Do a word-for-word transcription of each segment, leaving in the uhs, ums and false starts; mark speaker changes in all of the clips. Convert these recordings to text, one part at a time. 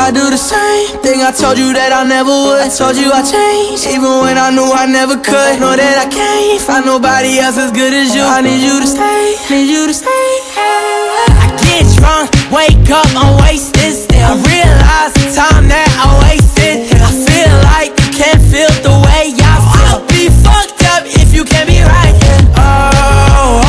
Speaker 1: I do the same thing I told you that I never would. I told you I changed, even when I knew I never could. Know that I can't find nobody else as good as you. I need you to stay, need you to stay. I get drunk, wake up, I'm wasted still. I realize the time that I wasted. I feel like you can't feel the way I feel. I'll be fucked up if you can't be right. Oh, oh,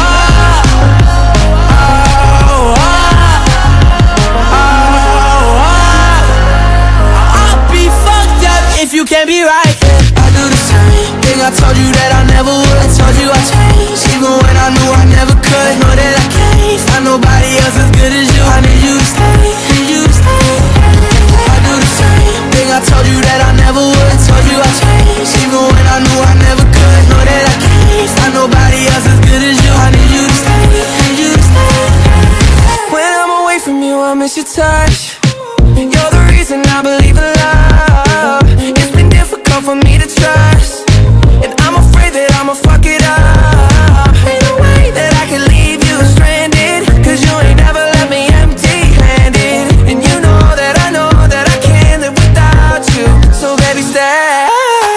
Speaker 1: oh, oh, oh, oh. I'll be fucked up if you can't be right. I do the same thing I told you that I never would. I told you I changed, even when I knew I never could. Know that I can't find nobody else as good as you. I need you to stay, need you to stay. I do the same thing I told you that I never would. I told you I changed, even when I knew I never could. Know that I can't find nobody else as good as you. I need you to stay, need you to stay. When I'm away from you, I miss your touch. You're the reason I believe in love. It's been difficult for me to trust, and I'm afraid that I'ma fuck it up. Ain't no way that I can leave you stranded, cause you ain't never left me empty-handed. And you know that I know that I can't live without you. So baby, stay.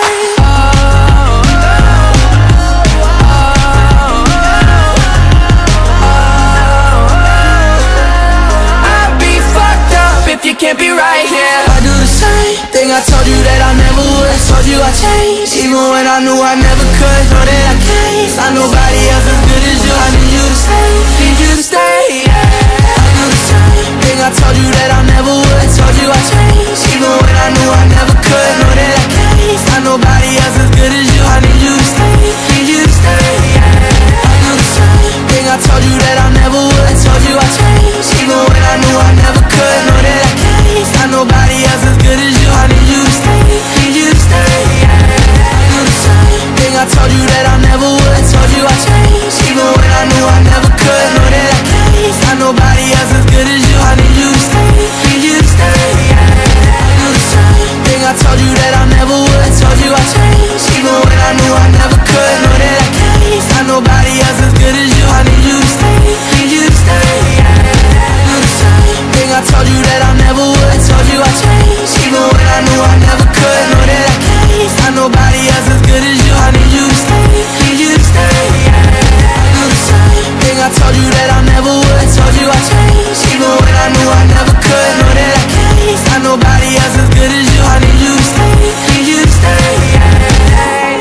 Speaker 1: You can't be right, yeah. I do the same thing I told you that I never would. I told you I changed, even when I knew I never could. Know that I can't find nobody else as good as you. I need you to stay, need you to stay, yeah. I do the same thing I told you that I never would. I told you I changed, even when I knew I never could. Know that I can't find nobody else as good as you. I need you to stay, need you to stay, yeah. I do the same thing I told you that I never would. I told you I changed, even when I knew I never could. Know that I can't find nobody else as good as you. I need you to stay, need you to stay, yeah. I do the same thing I told you that I never would. I told you I changed, even when I knew I never could. Know that I can't find nobody else as good as you. I need you to stay, need you to stay, yeah. I do the same thing I told you that I never would. I told you I changed, even when I knew I never could. Know that I can't find nobody else as good as you. I need you to stay, need you to stay, yeah. I do the same thing I told you that I never would. I told you I changed, even when I knew I never could. Know that I can't find nobody else as good as you. I need you to stay, need you to stay, yeah. I do the same thing I told you that I never would. I told you I changed, even when I knew I never could. Know that I can't find nobody else as good as you. I need you to stay, need you to stay, yeah.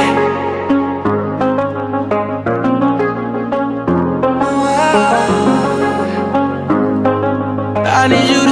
Speaker 1: I need you